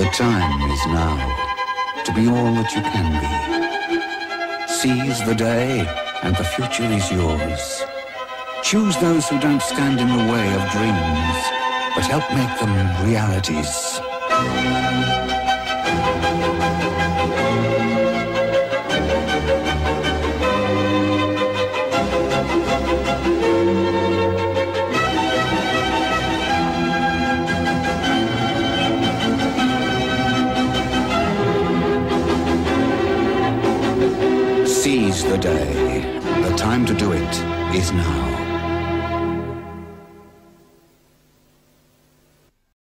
The time is now to be all that you can be. Seize the day, and the future is yours. Choose those who don't stand in the way of dreams, but help make them realities. Seize the day. The time to do it is now.